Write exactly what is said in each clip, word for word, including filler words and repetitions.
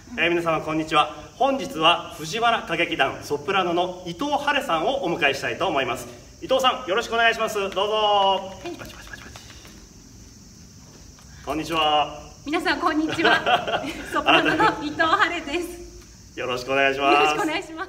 えー、皆様こんにちは。本日は藤原歌劇団ソプラノの伊藤晴さんをお迎えしたいと思います。伊藤さん、よろしくお願いします。どうぞ。はい、パチパチパチパチ。こんにちは。 皆さんこんにちは。ソプラノの伊藤晴です。 よろしくお願いします。 よろしくお願いします。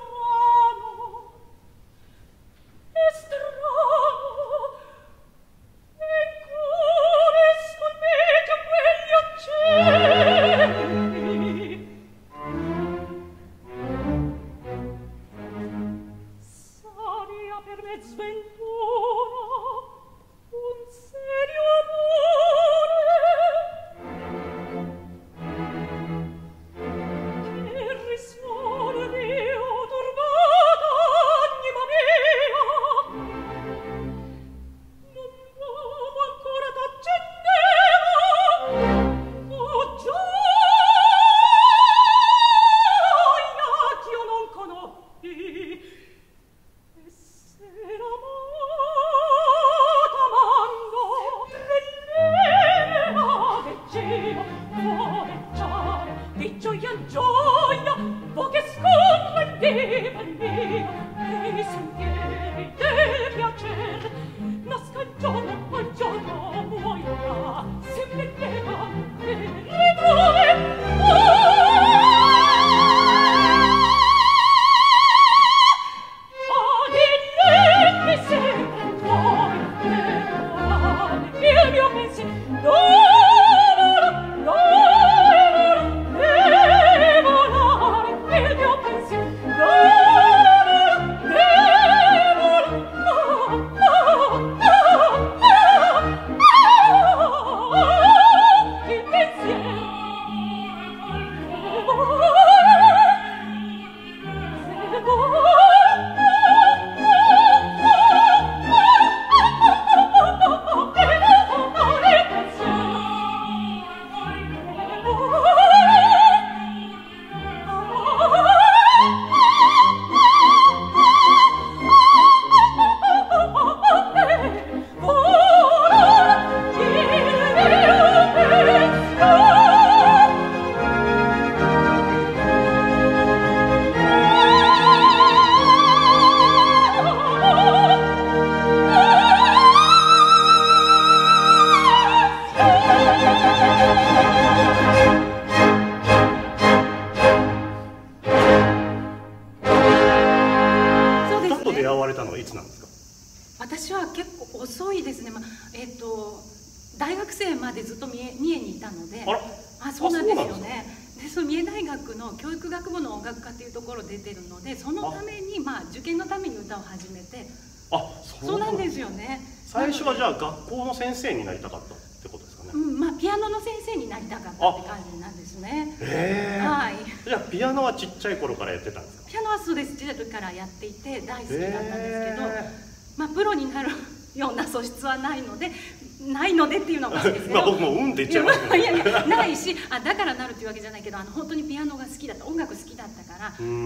私は結構遅いですね。まあ、えっ、ー、と大学生までずっと三重三重にいたので、あ、そうなんですよね。で、その三重大学の教育学部の音楽科っていうところ出てるので、そのためにまあ受験のために歌を始めて、 あ、 そうなんですよね。 最初はじゃあ学校の先生になりたかったってことですかね。 うん、まあピアノの先生になりたかったって感じなんですね。 へえ。 はい。 じゃあピアノはちっちゃい頃からやってたんですか。 ピアノはそうです。ちっちゃい時からやっていて大好きだったんですけど、まあプロになるような素質はないので、ないのでっていうのはおかしいですけど、 まあ僕もうんって言っちゃいますけど、 いやいやないし、あ、だからなるっていうわけじゃないけど、あの本当にピアノが好きだった、音楽好きだったから、うん、うん、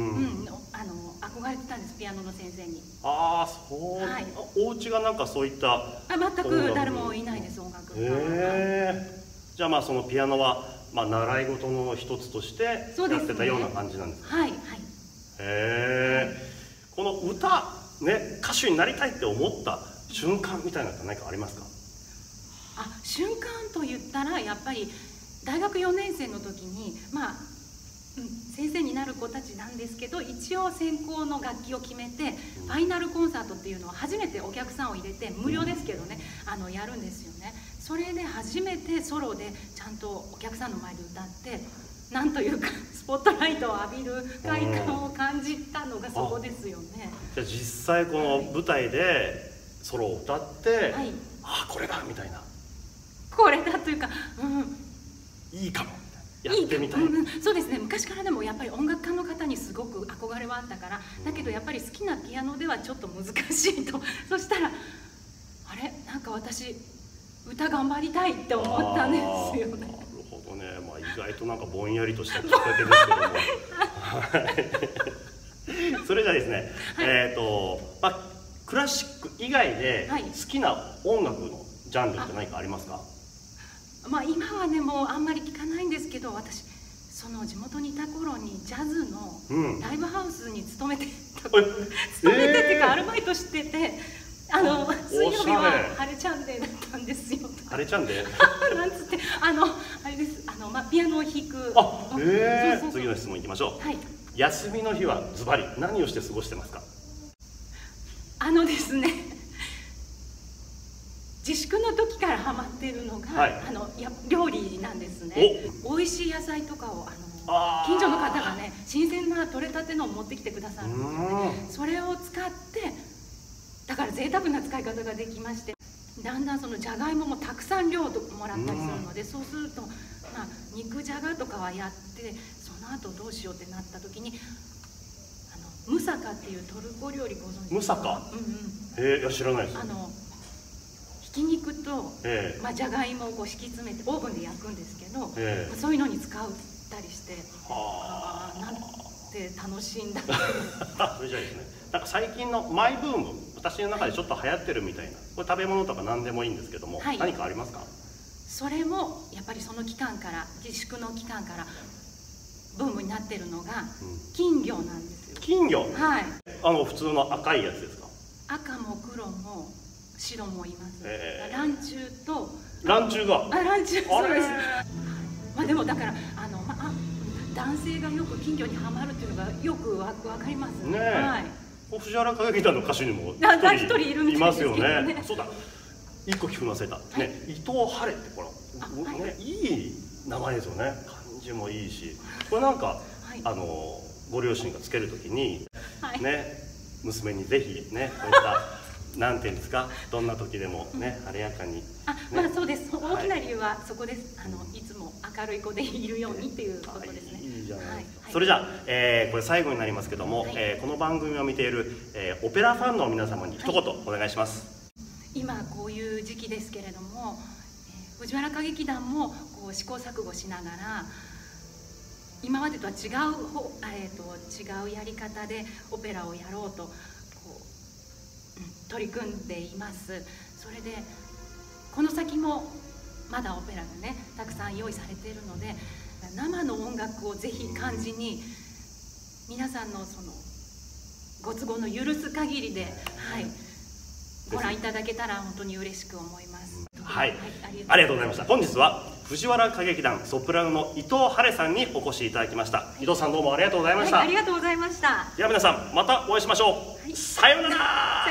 あの憧れてたんです、ピアノの先生に。 ああ、そう。はい、お家がなんかそういった。 あ、全く誰もいないです、音楽。 へえ。じゃあまあそのピアノはまあ習い事の一つとしてやってたような感じなんですか。 はいはい。へえ。この歌ね、歌手になりたいって思った瞬間みたいなのって何かありますか。 あ、瞬間と言ったらやっぱり大学よねん生の時に、まあ、うん、先生になる子たちなんですけど、一応専攻の楽器を決めて、うん、ファイナルコンサートっていうのを初めてお客さんを入れて無料ですけどね、あのやるんですよね。それで初めてソロでちゃんとお客さんの前で歌って、なんというかスポットライトを浴びる快感を感じたのがそこですよね。 じゃあ実際この舞台でソロを歌って、はい、ああこれだみたいな、 これだというか、うん、 いいかもやってみたい。いい、 うん、そうですね。昔からでもやっぱり音楽家の方にすごく憧れはあったから、だけどやっぱり好きなピアノではちょっと難しいと。そしたらあれ、なんか私歌頑張りたいって思ったんですよね。なるほどね。まあ意外となんかぼんやりとしたきっかけですけどもそれじゃあですね、はい、えっとまあクラシック以外で好きな音楽のジャンルって何かありますか。 まあ今はねもうあんまり聞かないんですけど、私その地元にいた頃にジャズのライブハウスに勤めてた、 うん、 勤めてっていうかアルバイトしてて、あの水曜日は晴れちゃんデーだったんですよ。 晴れちゃんデーなんつってあのあれです、あのまあピアノを弾く。 あ、ええ。次の質問いきましょう。 はい。 休みの日はズバリ何をして過ごしてますか？ あのですね、自粛の時からハマっているのが、はい、あのや料理なんですね。お美味しい野菜とかをあのあ近所の方がね、新鮮な取れたてのを持ってきてくださるんですよね。それを使ってだから贅沢な使い方ができまして、だんだんそのじゃがいももたくさん量もらったりするので、そうすると、まあ、肉じゃがとかはやって、その後どうしようってなった時にあのムサカっていうトルコ料理ご存知ですか？ムサカ、うんうん、 へえ、いや知らないです。 あのひき肉と、 えー、 まあ、じゃがいもをこう敷き詰めてオーブンで焼くんですけど、 えー、 そういうのに使ったりして、はあ、なんて楽しいんだろうそれじゃあですね、なんか最近のマイブーム、私の中でちょっと流行ってるみたいな、これ食べ物とか何でもいいんですけども、はい、何かありますか？ それもやっぱりその期間から自粛の期間からブームになってるのが、うん、金魚なんですよ。 金魚、 はい、 あの普通の赤いやつですか？ 赤も黒も白もいます。 えー、 ランチュウとランチュウがあランチュウそうです。まあでもだからあの、まあ、男性がよく金魚にはまるっていうのがよくわ分かりますね。はい、 藤原歌劇団の歌手にも一人いるいますよね。そうだ、一個聞き忘れた、はい、ね、伊藤晴れってこれ、はい、ね、いい名前ですよね。漢字もいいし、これなんか、はい、あのご両親がつけるときに、はい、ね、娘にぜひね、こういったなんていうんですか、どんな時でもね、晴れやかに。 あ、まあそうです。大きな理由はそこです。あのいつも明るい子でいるようにっていうことですね。 いいじゃないですか。それじゃあ、えー、これ最後になりますけども、はい、えー、この番組を見ている、えー、オペラファンの皆様に一言お願いします。 はい、今こういう時期ですけれども、えー、藤原歌劇団もこう試行錯誤しながら。今までとは違う、えー、と違うやり方でオペラをやろうとこう、うん、取り組んでいます。それでこの先もまだオペラがねたくさん用意されているので、生の音楽をぜひ感じに皆さんのそのご都合の許す限りで、はい、ご覧いただけたら本当に嬉しく思います。 はい、はい、ありがとうございました。本日は藤原歌劇団ソプラノの伊藤晴れさんにお越しいただきました。はい、伊藤さんどうもありがとうございました。 はい、ありがとうございました。 では皆さんまたお会いしましょう。はい、さようなら。